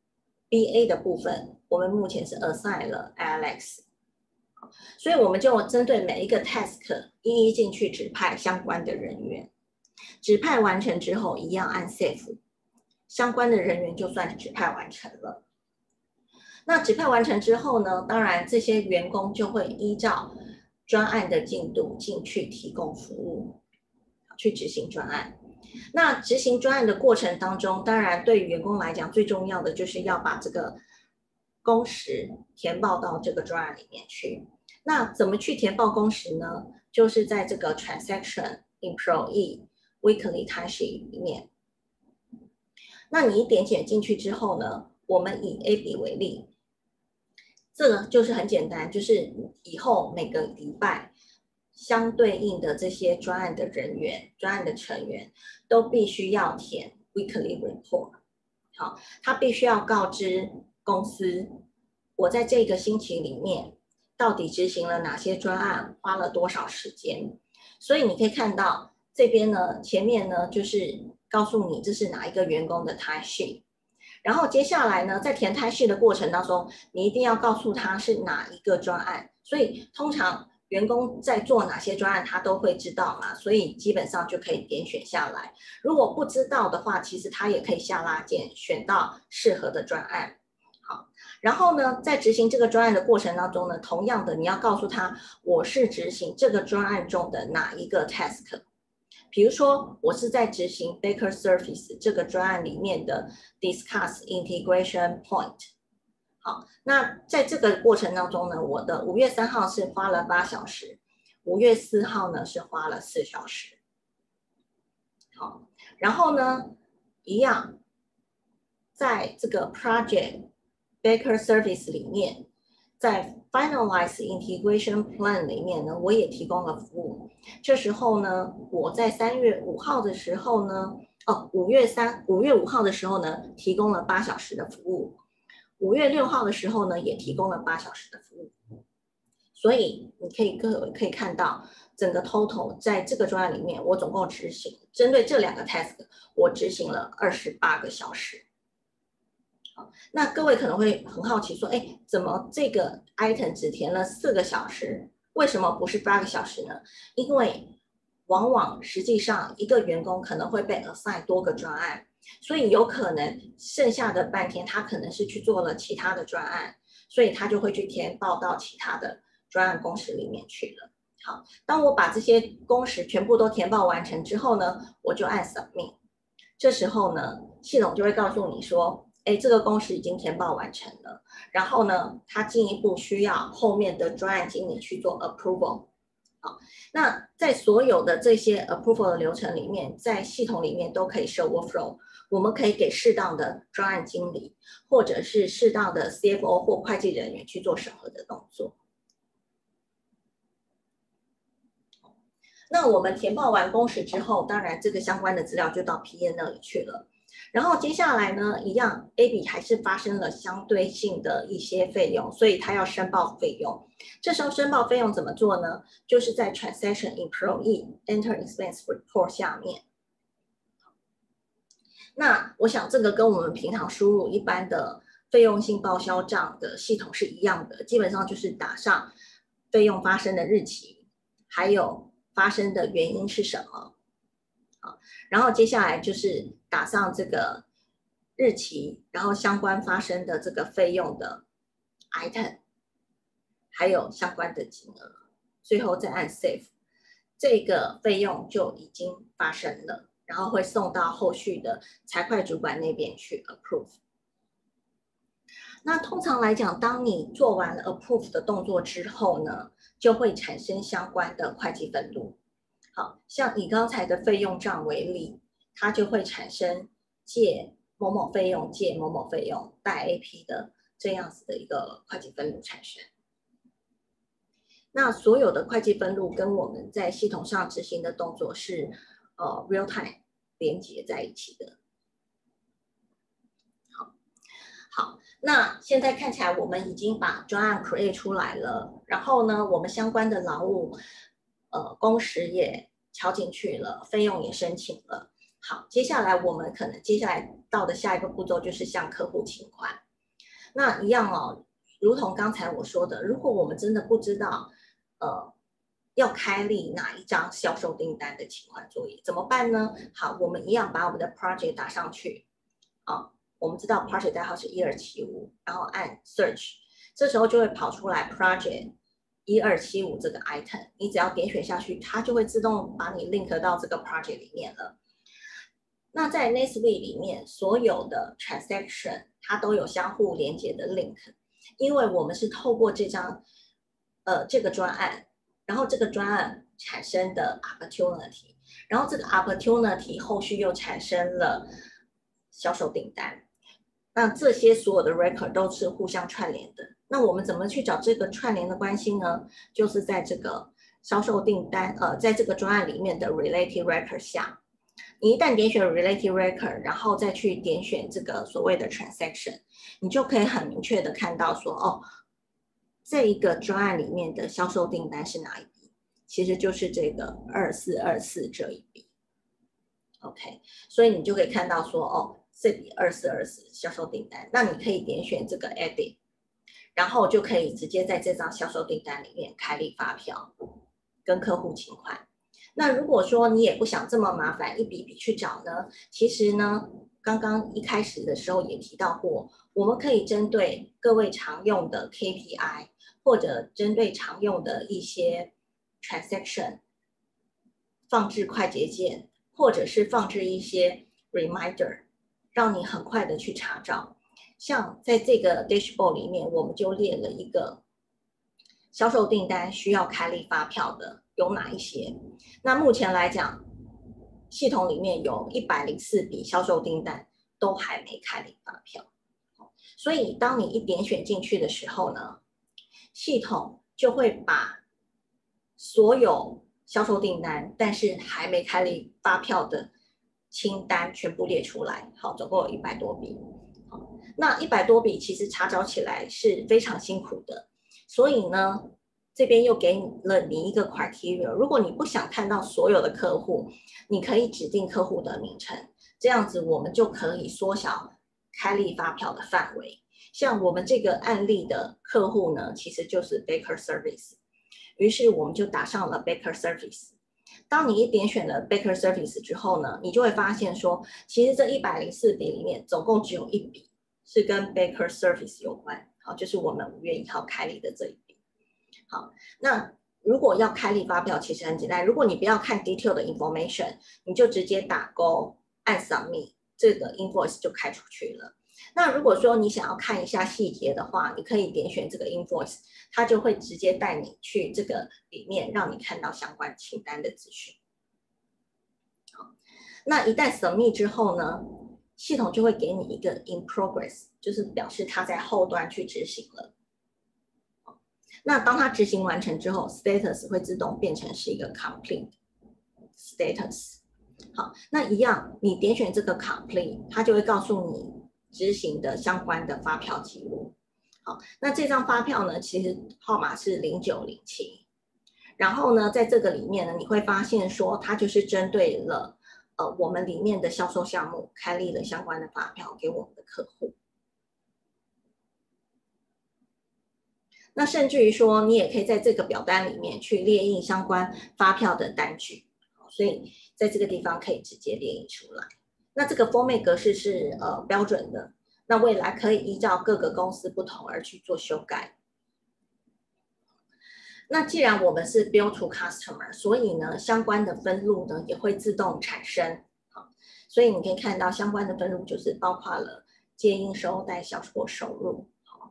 A: B A 的部分，我们目前是 assign 了 Alex， 所以我们就针对每一个 task 一一进去指派相关的人员，指派完成之后一样按 save， 相关的人员就算指派完成了。那指派完成之后呢，当然这些员工就会依照专案的进度进去提供服务，去执行专案。那执行专案的过程当中，当然对于员工来讲，最重要的就是要把这个工时填报到这个专案里面去。那怎么去填报工时呢？就是在这个 transaction employee weekly timesheet 里面。那你一点点进去之后呢，我们以 A B 为例。这个就是很简单，就是以后每个礼拜相对应的这些专案的人员、专案的成员都必须要填 weekly report。好，他必须要告知公司，我在这个星期里面到底执行了哪些专案，花了多少时间。所以你可以看到这边呢，前面呢就是告诉你这是哪一个员工的 time sheet。然后接下来呢，在填态序的过程当中，你一定要告诉他是哪一个专案。所以通常员工在做哪些专案，他都会知道嘛，所以基本上就可以点选下来。如果不知道的话，其实他也可以下拉键，选到适合的专案。好，然后呢，在执行这个专案的过程当中呢，同样的你要告诉他，我是执行这个专案中的哪一个 task。比如说，我是在执行 Baker Service 这个专案里面的 Discuss Integration Point。好，那在这个过程当中呢，我的五月三号是花了八小时，五月四号呢是花了四小时。好，然后呢，一样，在这个 Project Baker Service 里面，在 Finalize Integration Plan 里面呢，我也提供了服务。这时候呢，我在三月五号的时候呢，哦，五月三五月五号的时候呢，提供了八小时的服务。五月六号的时候呢，也提供了八小时的服务。所以你可以各位可以看到，整个 total 在这个专案里面，我总共执行针对这两个 task， 我执行了二十八个小时。那各位可能会很好奇说，哎，怎么这个 item 只填了四个小时，为什么不是八个小时呢？因为往往实际上一个员工可能会被 assign 多个专案，所以有可能剩下的半天他可能是去做了其他的专案，所以他就会去填报到其他的专案工时里面去了。 好，当我把这些工时全部都填报完成之后呢，我就按 submit。这时候呢，系统就会告诉你说，哎，这个工时已经填报完成了。然后呢，它进一步需要后面的专案经理去做 approval。好，那在所有的这些 approval 的流程里面，在系统里面都可以设 workflow。我们可以给适当的专案经理，或者是适当的 C F O 或会计人员去做审核的动作。那我们填报完工时之后，当然这个相关的资料就到 P M 那里去了。然后接下来呢，一样 A B 还是发生了相对性的一些费用，所以他要申报费用。这时候申报费用怎么做呢？就是在 Transaction Employee Enter Expense Report 下面。那我想这个跟我们平常输入一般的费用性报销账的系统是一样的，基本上就是打上费用发生的日期，还有发生的原因是什么。好，然后接下来就是打上这个日期，然后相关发生的这个费用的 item， 还有相关的金额，最后再按 save， 这个费用就已经发生了，然后会送到后续的财会主管那边去 approve。那通常来讲，当你做完了 approve 的动作之后呢，就会产生相关的会计分录。好，像以刚才的费用账为例，它就会产生借某某费用借某某费用贷 A P 的这样子的一个会计分录产生。那所有的会计分录跟我们在系统上执行的动作是呃 real time 连接在一起的。好，好，那现在看起来我们已经把专案 create 出来了，然后呢，我们相关的劳务呃工时也敲进去了，费用也申请了。好，接下来我们可能接下来到的下一个步骤就是向客户请款。那一样哦，如同刚才我说的，如果我们真的不知道呃要开立哪一张销售订单的请款作业怎么办呢？好，我们一样把我们的 project 打上去啊，我们知道 project 代号是一二七五，然后按 search， 这时候就会跑出来 project一二七五这个 item， 你只要点选下去，它就会自动把你 link 到这个 project 里面了。那在 NetSuite 里面，所有的 transaction 它都有相互连接的 link， 因为我们是透过这张呃这个专案，然后这个专案产生的 opportunity， 然后这个 opportunity 后续又产生了销售订单，那这些所有的 record 都是互相串联的。那我们怎么去找这个串联的关系呢？就是在这个销售订单呃在这个专案里面的 related record 下。你一旦点选 related record， 然后再去点选这个所谓的 transaction， 你就可以很明确的看到说，哦，这一个专案里面的销售订单是哪一笔？其实就是这个二四二四这一笔。OK， 所以你就可以看到说，哦，这笔二四二四销售订单，那你可以点选这个 edit， 然后就可以直接在这张销售订单里面开立发票，跟客户请款。那如果说你也不想这么麻烦一笔笔去找呢，其实呢，刚刚一开始的时候也提到过，我们可以针对各位常用的 K P I， 或者针对常用的一些 transaction 放置快捷键，或者是放置一些 reminder， 让你很快的去查找。像在这个 dashboard 里面，我们就列了一个销售订单需要开立发票的有哪一些？那目前来讲，系统里面有一百零四笔销售订单都还没开立发票，所以当你一点选进去的时候呢，系统就会把所有销售订单但是还没开立发票的清单全部列出来。好，总共有一百多笔。好，那一百多笔其实查找起来是非常辛苦的。所以呢，这边又给了你一个 criteria， 如果你不想看到所有的客户，你可以指定客户的名称，这样子我们就可以缩小开立发票的范围。像我们这个案例的客户呢，其实就是 Baker Service， 于是我们就打上了 Baker Service。当你一点选了 Baker Service 之后呢，你就会发现说，其实这一百零四笔里面总共只有一笔是跟 Baker Service 有关。好，就是我们五月一号开立的这一笔。好，那如果要开立发票，其实很简单。如果你不要看 detail 的 information， 你就直接打勾按 submit， 这个 invoice 就开出去了。那如果说你想要看一下细节的话，你可以点选这个 invoice， 它就会直接带你去这个里面，让你看到相关清单的资讯。好，那一旦 submit 之后呢，系统就会给你一个 in progress， 就是表示它在后端去执行了。那当它执行完成之后 ，status 会自动变成是一个 complete status。好，那一样，你点选这个 complete， 它就会告诉你执行的相关的发票记录。好，那这张发票呢，其实号码是零九零七。然后呢，在这个里面呢，你会发现说，它就是针对了呃我们里面的销售项目开立了相关的发票给我们的客户。那甚至于说，你也可以在这个表单里面去列印相关发票的单据，所以在这个地方可以直接列印出来。那这个 format 格式是呃标准的，那未来可以依照各个公司不同而去做修改。那既然我们是 bill to customer， 所以呢，相关的分录呢也会自动产生。好，所以你可以看到相关的分录就是包括了接应收、代销或收入。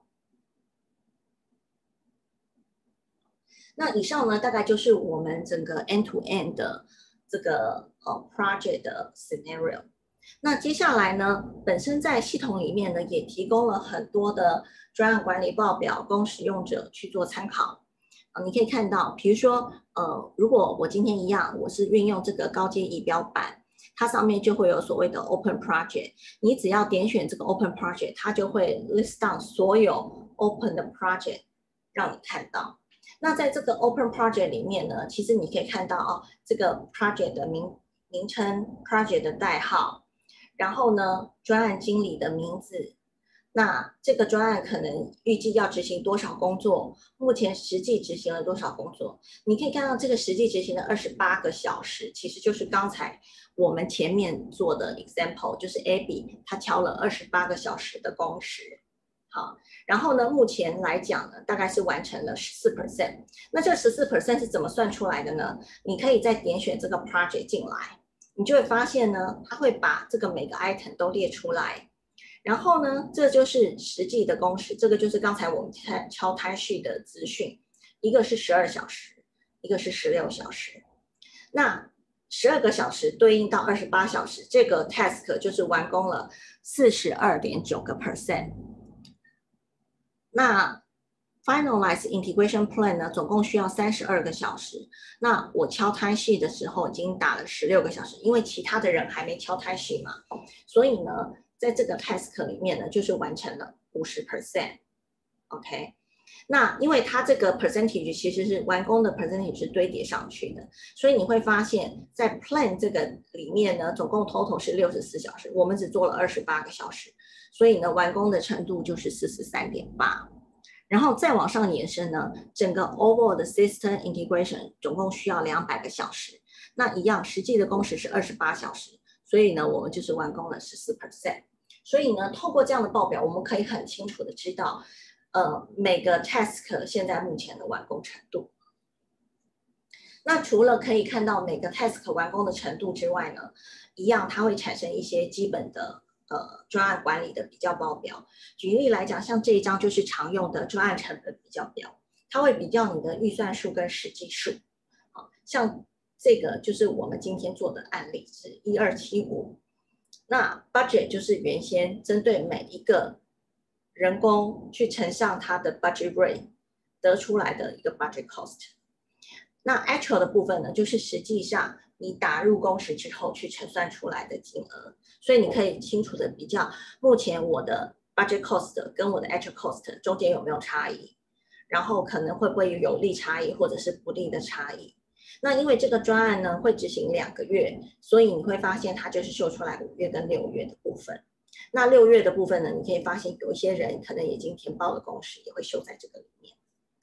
A: 那以上呢，大概就是我们整个 end to end 的这个呃 project 的 scenario。那接下来呢，本身在系统里面呢，也提供了很多的专案管理报表供使用者去做参考。呃、你可以看到，比如说，呃，如果我今天一样，我是运用这个高阶仪表板，它上面就会有所谓的 open project。你只要点选这个 open project， 它就会 list down 所有 open 的 project 让你看到。那在这个 Open Project 里面呢，其实你可以看到哦，这个 Project 的名名称、Project 的代号，然后呢，专案经理的名字。那这个专案可能预计要执行多少工作？目前实际执行了多少工作？你可以看到这个实际执行的二十八个小时，其实就是刚才我们前面做的 example， 就是 Abby 他敲了二十八个小时的工时。好，然后呢，目前来讲呢，大概是完成了 百分之十四。那这 百分之十四 是怎么算出来的呢？你可以再点选这个 project 进来，你就会发现呢，它会把这个每个 item 都列出来。然后呢，这就是实际的工时，这个就是刚才我们敲 time sheet 的资讯，一个是十二小时，一个是十六小时。那十二个小时对应到二十八小时，这个 task 就是完工了 百分之四十二点九。那 finalize integration plan 呢，总共需要三十二个小时。那我敲 time sheet 的时候已经打了十六个小时，因为其他的人还没敲 time sheet 嘛，所以呢，在这个 task 里面呢，就是完成了 百分之五十。OK， 那因为它这个 percentage 其实是完工的 percentage 是堆叠上去的，所以你会发现在 plan 这个里面呢，总共 total 是六十四小时，我们只做了二十八个小时。所以呢，完工的程度就是 四十三点八。然后再往上延伸呢，整个 overall 的 system integration 总共需要两百个小时。那一样，实际的工时是二十八小时，所以呢，我们就是完工了 百分之十四。所以呢，透过这样的报表，我们可以很清楚的知道，呃，每个 task 现在目前的完工程度。那除了可以看到每个 task 完工的程度之外呢，一样它会产生一些基本的呃，专案管理的比较报表。举例来讲，像这一张就是常用的专案成本比较表，它会比较你的预算数跟实际数。好，像这个就是我们今天做的案例是一二七五。那 budget 就是原先针对每一个人工去乘上它的 budget rate 得出来的一个 budget cost。那 actual 的部分呢，就是实际上你打入工时之后去乘算出来的金额，所以你可以清楚的比较目前我的 budget cost 跟我的 actual cost 中间有没有差异，然后可能会不会有利差异或者是不利的差异。那因为这个专案呢会执行两个月，所以你会发现它就是秀出来五月跟六月的部分。那六月的部分呢，你可以发现有一些人可能已经填报了工时，也会秀在这个里面。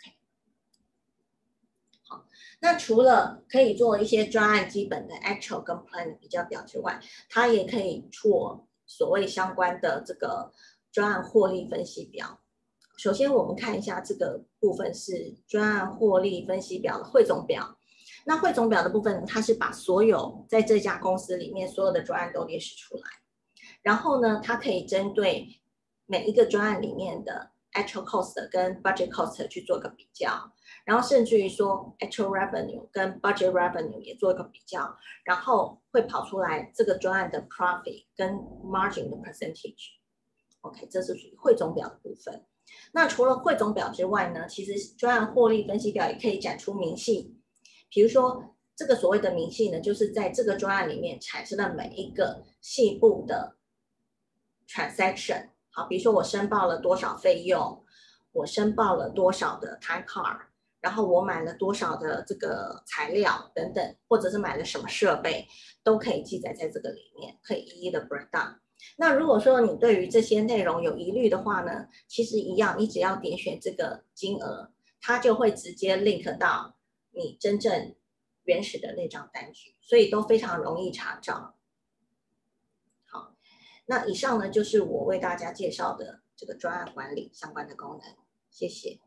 A: 那除了可以做一些专案基本的 actual 跟 plan 的比较表之外，它也可以做所谓相关的这个专案获利分析表。 首先我们看一下这个部分是专案获利分析表的汇总表。那汇总表的部分呢，它是把所有在这家公司里面所有的专案都列示出来，然后呢，它可以针对每一个专案里面的 actual cost 跟 budget cost 去做个比较，然后甚至于说 actual revenue 跟 budget revenue 也做一个比较，然后会跑出来这个专案的 profit 跟 margin 的 percentage。OK， 这是属于汇总表的部分。那除了汇总表之外呢，其实专案获利分析表也可以展出明细。比如说，这个所谓的明细呢，就是在这个专案里面产生的每一个细部的 transaction。好，比如说我申报了多少费用，我申报了多少的 time card， 然后我买了多少的这个材料等等，或者是买了什么设备，都可以记载在这个里面，可以一一的 break down。那如果说你对于这些内容有疑虑的话呢，其实一样，你只要点选这个金额，它就会直接 link 到你真正原始的那张单据，所以都非常容易查找。好，那以上呢就是我为大家介绍的这个专案管理相关的功能，谢谢。